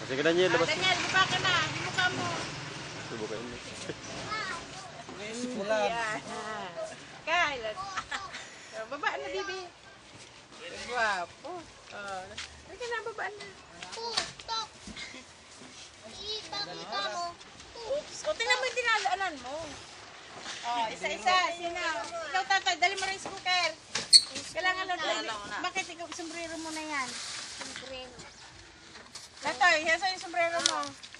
Sige na niya, labas mo. Daniel, buka ka na. Buka mo. Subukan mo. Yan. Kyle. Baba na, bibi. Guwapo. Sige na, baba na. Stop. Ipakita mo. Oops. O, tingnan mo yung dinadaanan mo. Isa-isa. Sino? Ikaw, tatay. Dali mo rin cooker. Kailangan lang. Bakit ikaw, sombrero mo na yan? Sombrero. Tatay, yasa yung sombrero mo.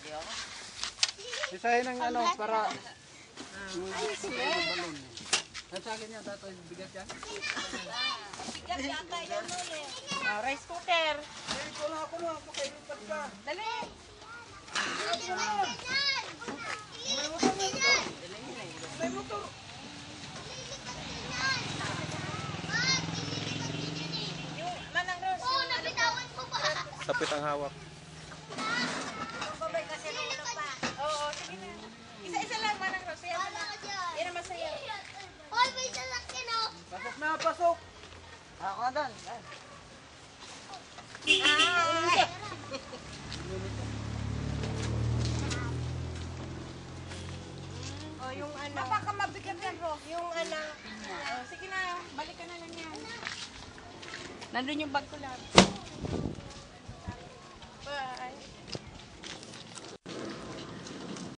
Isahin ng ano, para... Ayos yan. balon. Sa akin yan, tatay, bigat yan. Bigat yata yun ulit. Rice cooker. Wala ako na, pakailupat ka. Dali. May motor. Yung manang Rose. Oo, nabitawan mo ba? Sapit ang hawak. Babay kasi nung una pa. Oo, sige na. Isa-isa lang, manang Rose. Yan Wala ka dyan. Yan ang masaya. Hoy, may sasakyan o. Pasok na, pasok. Ako na doon. Oh, yung ano. Baka mabigat yan, bro. Yung ano. Sige na, balik ka na lang yan. Nandun yung bag ko lang.